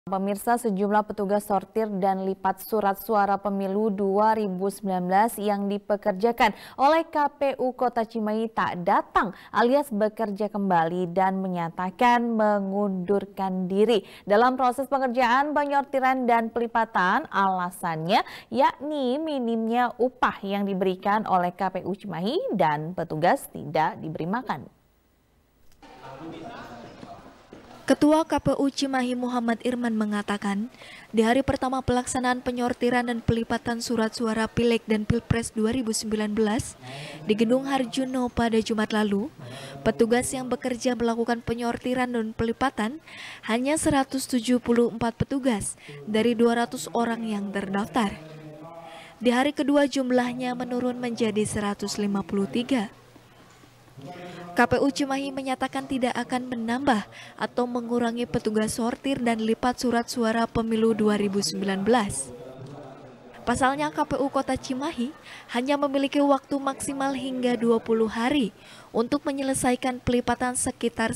Pemirsa, sejumlah petugas sortir dan lipat surat suara pemilu 2019 yang dipekerjakan oleh KPU Kota Cimahi tak datang alias bekerja kembali dan menyatakan mengundurkan diri. Dalam proses pengerjaan penyortiran dan pelipatan, alasannya yakni minimnya upah yang diberikan oleh KPU Cimahi dan petugas tidak diberi makan. Ketua KPU Cimahi Muhammad Irman mengatakan, di hari pertama pelaksanaan penyortiran dan pelipatan surat suara Pileg dan Pilpres 2019 di Gedung Harjuno pada Jumat lalu, petugas yang bekerja melakukan penyortiran dan pelipatan hanya 174 petugas dari 200 orang yang terdaftar. Di hari kedua jumlahnya menurun menjadi 153. KPU Cimahi menyatakan tidak akan menambah atau mengurangi petugas sortir dan lipat surat suara pemilu 2019. Pasalnya KPU Kota Cimahi hanya memiliki waktu maksimal hingga 20 hari untuk menyelesaikan pelipatan sekitar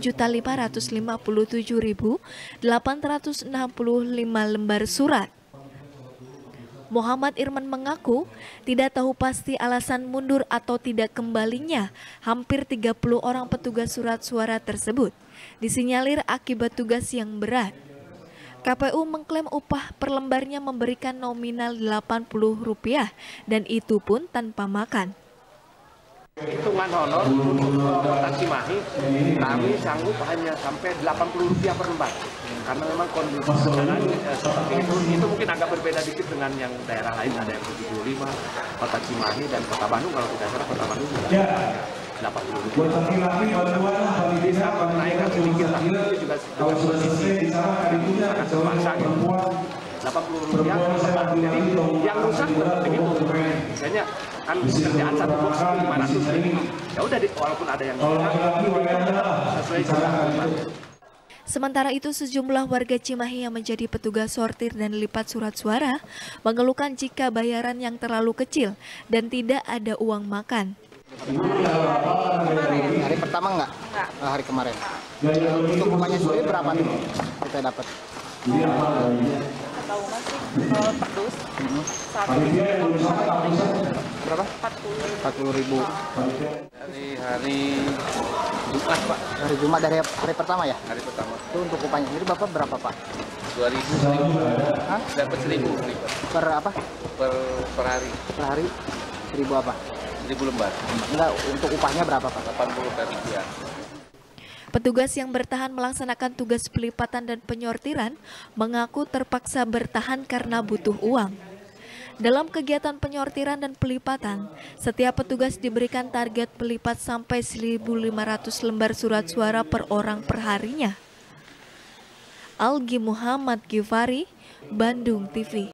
1.557.865 lembar surat. Muhammad Irman mengaku tidak tahu pasti alasan mundur atau tidak kembalinya hampir 30 orang petugas surat suara tersebut disinyalir akibat tugas yang berat. KPU mengklaim upah per lembarnya memberikan nominal Rp80 dan itu pun tanpa makan. Hitungan honor untuk Kota Cimahi, kami sanggup hanya sampai Rp80 per lembar. Karena memang kondisi sekarang seperti itu mungkin agak berbeda dikit dengan yang daerah lain, ada yang 75, Kota Cimahi dan Kota Bandung, kalau tidak salah Kota Bandung juga Rp80. Bisa menaikkan sedikit lah, itu juga kondisi sangat terpaksa gitu. Rp80 jadi yang rusak begitu. Misalnya kan kerjaan satu box 500, ya udah walaupun ada yang sesuai dengan. Sementara itu sejumlah warga Cimahi yang menjadi petugas sortir dan lipat surat suara mengeluhkan jika bayaran yang terlalu kecil dan tidak ada uang makan. Hari pertama enggak? Hari kemarin. Untuk upahnya sendiri berapa nih kita dapat? Tahu masih per dus berapa? 40.000. Hari Jumat, Pak. Hari Jumat dari hari pertama ya? Hari pertama. Itu untuk upahnya sendiri Bapak berapa, Pak? 2.000. Hah? Dapat 1.000 Per apa? per hari. Per hari 1.000 apa? 1.000 lembar. Enggak, untuk upahnya berapa, Pak? 80 per rupiah. Petugas yang bertahan melaksanakan tugas pelipatan dan penyortiran mengaku terpaksa bertahan karena butuh uang. Dalam kegiatan penyortiran dan pelipatan, setiap petugas diberikan target pelipat sampai 1.500 lembar surat suara per orang per harinya. Algi Muhammad Gifari, Bandung TV.